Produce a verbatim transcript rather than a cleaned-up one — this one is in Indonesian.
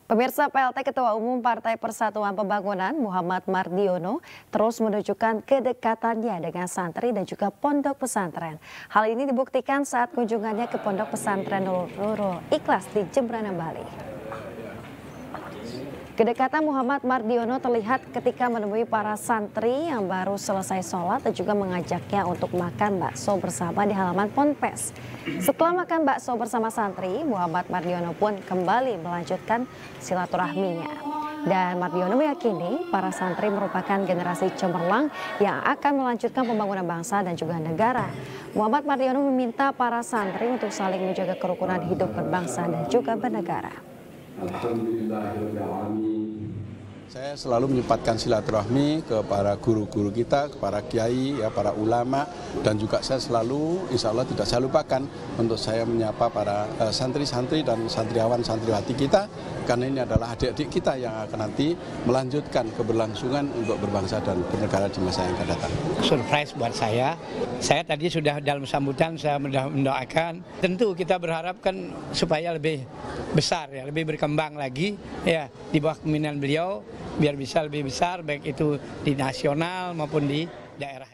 Pemirsa, P L T Ketua Umum Partai Persatuan Pembangunan Muhammad Mardiono terus menunjukkan kedekatannya dengan santri dan juga pondok pesantren. Hal ini dibuktikan saat kunjungannya ke pondok pesantren Nurul Ikhlas di Jembrana, Bali. Kedekatan Muhammad Mardiono terlihat ketika menemui para santri yang baru selesai sholat dan juga mengajaknya untuk makan bakso bersama di halaman Ponpes. Setelah makan bakso bersama santri, Muhammad Mardiono pun kembali melanjutkan silaturahminya. Dan Mardiono meyakini para santri merupakan generasi cemerlang yang akan melanjutkan pembangunan bangsa dan juga negara. Muhammad Mardiono meminta para santri untuk saling menjaga kerukunan hidup berbangsa dan juga bernegara. Saya selalu menyempatkan silaturahmi ke para guru-guru kita, ke para kiai, ya, para ulama, dan juga saya selalu, insya Allah tidak saya lupakan untuk saya menyapa para santri-santri uh, dan santriawan santriwati kita, karena ini adalah adik-adik kita yang akan nanti melanjutkan keberlangsungan untuk berbangsa dan bernegara di masa yang akan datang. Surprise buat saya, saya tadi sudah dalam sambutan saya mendoakan, tentu kita berharapkan supaya lebih besar, ya, lebih berkembang lagi, ya, di bawah kepemimpinan beliau, biar bisa lebih besar baik itu di nasional maupun di daerah.